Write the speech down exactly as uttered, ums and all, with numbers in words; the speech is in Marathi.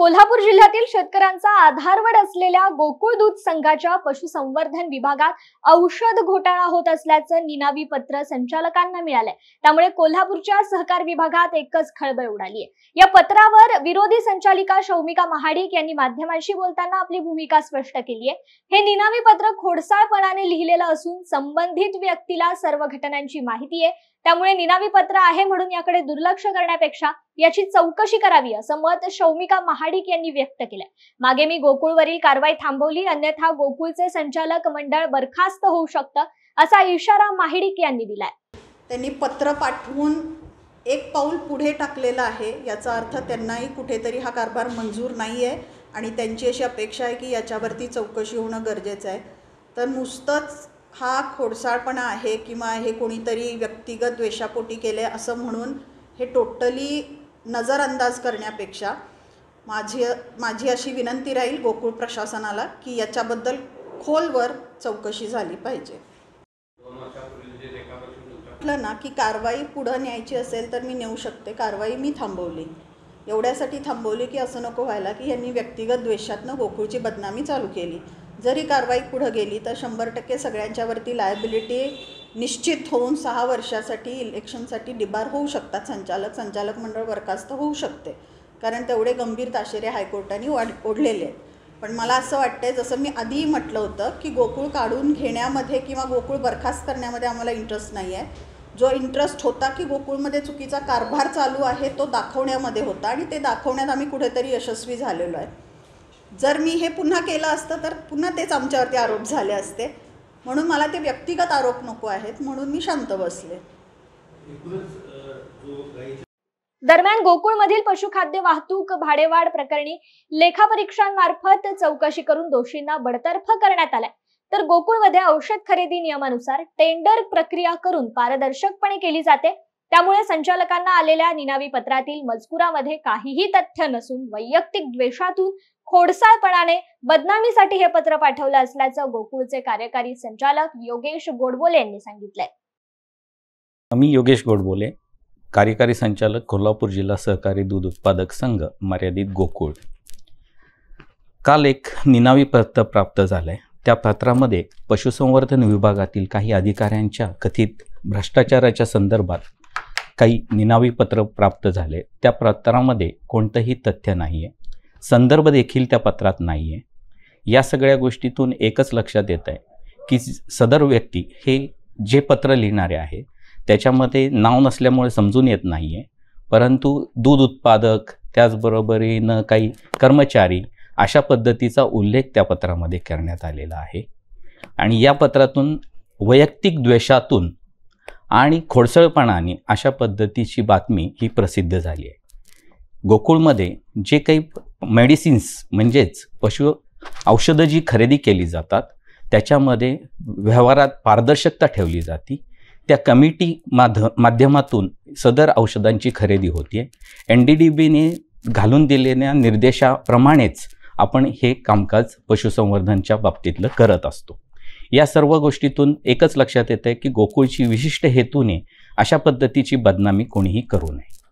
कोल्हापूर जिल्ह्यातील शेतकऱ्यांचा आधारवड असलेल्या गोकुळ दूध संघाच्या पशुसंवर्धन विभागात औषध घोटाळा होत असल्याचं निनावी पत्र संचालकांना मिळालंय। त्यामुळे कोल्हापूरच्या सहकार विभागात एकच खळबळ उडाली आहे। या पत्रावर विरोधी संचालिका शौमिका महाडिक यांनी माध्यमांशी बोलताना आपली भूमिका स्पष्ट केली आहे। हे निनावी पत्र खोडसाळपणाने लिहिलेलं असून संबंधित व्यक्तीला सर्व घटनांची माहिती आहे, त्यामुळे निनावी पत्र आहे म्हणून याकडे दुर्लक्ष करण्यापेक्षा याची चौकशी करावी असं मत शौमिका महाडिक यांनी व्यक्त केलंय। मागे मी गोकुळवरील कारवाई थांबवली, अन्यथा गोकुळचे संचालक मंडळ बरखास्त होऊ शकतं असा इशारा महाडिक यांनी दिलाय। त्यांनी पत्र पाठवून एक पाऊल पुढे टाकलेलं आहे, याचा अर्थ त्यांनाही कुठेतरी हा कारभार मंजूर नाही आहे आणि त्यांची अशी अपेक्षा आहे की याच्यावरती चौकशी होणं गरजेचं आहे। तर नुसतंच हा खोडसाळपणा आहे किंवा हे कोणीतरी व्यक्तिगत द्वेषापोटी केले असं म्हणून हे टोटली नजरअंदाज करण्यापेक्षा माझी माझी अशी विनंती राहील गोकुळ प्रशासनाला की याच्याबद्दल खोलवर चौकशी झाली पाहिजे। म्हटलं ना की कारवाई पुढे न्यायची असेल तर मी नेऊ शकते, कारवाई मी थांबवली। एवढ्यासाठी थांबवली की असं नको व्हायला की यांनी व्यक्तिगत द्वेषातनं गोकुळची बदनामी चालू केली। जरी कारवाई पुढे गेली तर शंभर टक्के सगळ्यांच्यावरती लायबिलिटी निश्चित होऊन सहा वर्षासाठी इलेक्शनसाठी डिबार होऊ शकतात। संचालक संचालक मंडळ बरखास्त होऊ शकते, कारण तेवढे गंभीर ताशेरे हायकोर्टाने ओढलेले आहेत। पण मला असं वाटतंय, जसं मी आधी म्हटलं होतं की गोकुळ काढून घेण्यामध्ये किंवा गोकुळ बरखास्त करण्यामध्ये आम्हाला इंटरेस्ट नाही आहे। जो इंटरेस्ट होता की गोकुळमध्ये चुकीचा कारभार चालू आहे तो दाखवण्यामध्ये होता आणि ते दाखवण्यात आम्ही कुठेतरी यशस्वी झालेलो आहे। जर मी हे पुन्हा केलं असतं तर पुन्हा तेच आमच्यावरती आरोप झाले असते, म्हणून मला ते व्यक्तिगत आरोप नको आहेत, म्हणून मी शांत बसले। दरम्यान गोकुळमधील पशुखाद्य वाहतूक भाडेवाढ प्रकरणी लेखापरीक्षकांमार्फत चौकशी करून दोषींना बडतर्फ करण्यात आलाय। तर गोकुळमध्ये औषध खरेदी नियमानुसार टेंडर प्रक्रिया करून पारदर्शकपणे केली जाते, त्यामुळे संचालकांना आलेल्या निनावी पत्रातील मजकुरामध्ये काहीही तथ्य नसून वैयक्तिक द्वेषातून खोडसाळपणाने बदनामीसाठी हे पत्र पाठवलं असल्याचं गोकुळचे कार्यकारी संचालक योगेश गोडबोले यांनी सांगितलंय। मी योगेश गोडबोले, कार्यकारी संचालक कोल्हापूर जिल्हा सहकारी दूध उत्पादक संघ मर्यादित गोकुळ। काल एक निनावी पत्र प्राप्त झालंय। त्या पत्रामध्ये पशुसंवर्धन विभागातील काही अधिकाऱ्यांच्या कथित भ्रष्टाचाराच्या संदर्भात काही निनावी पत्र प्राप्त झाले। त्या पत्रामध्ये कोणतंही तथ्य नाही आहे, संदर्भ देखील त्या पत्रात नाही आहे। या सगळ्या गोष्टीतून एकच लक्षात येत आहे की सदर व्यक्ती हे जे पत्र लिहिणारे आहे त्याच्यामध्ये नाव नसल्यामुळे समजून येत नाही आहे, परंतु दूध उत्पादक त्याचबरोबरीनं काही कर्मचारी अशा पद्धतीचा उल्लेख त्या पत्रामध्ये करण्यात आलेला आहे। आणि या पत्रातून वैयक्तिक द्वेषातून आणि खोडसळपणाने अशा पद्धतीची बातमी ही प्रसिद्ध झाली आहे। गोकुळमध्ये जे काही मेडिसिन्स म्हणजेच पशु औषधं जी खरेदी केली जातात त्याच्यामध्ये व्यवहारात पारदर्शकता ठेवली जाते। त्या कमिटी माध्य माध्यमातून सदर औषधांची खरेदी होते। एन डी डी बीने घालून दिलेल्या निर्देशाप्रमाणेच आपण हे कामकाज पशुसंवर्धनच्या बाबतीतलं करत असतो। या सर्व गोष्टीतून एकच लक्षात येतं की गोकुळची विशिष्ट हेतूने अशा पद्धतीची बदनामी कोणीही करू नये।